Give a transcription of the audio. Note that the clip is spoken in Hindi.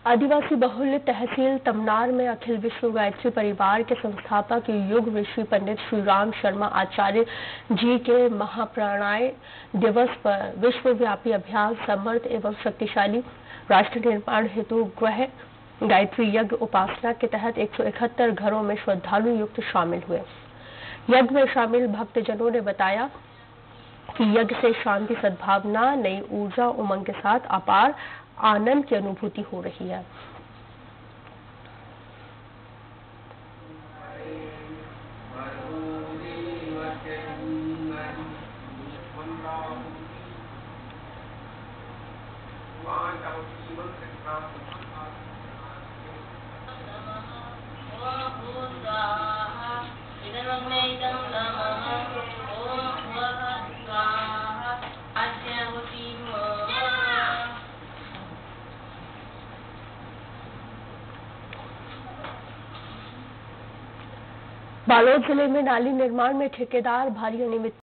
आदिवासी बहुल्य तहसील तमनार में अखिल विश्व गायत्री परिवार के संस्थापक युग ऋषि पंडित श्री राम शर्मा आचार्य जी के महाप्राणाय दिवस पर विश्वव्यापी अभियान समर्थ एवं शक्तिशाली राष्ट्र निर्माण हेतु ग्रह गायत्री यज्ञ उपासना के तहत 171 घरों में श्रद्धालु युक्त शामिल हुए। यज्ञ में शामिल भक्तजनों ने बताया कि यज्ञ से शांति, सद्भावना, नई ऊर्जा, उमंग के साथ अपार आनंद की अनुभूति हो रही है। बालोद जिले में नाली निर्माण में ठेकेदार भारी अनियमितता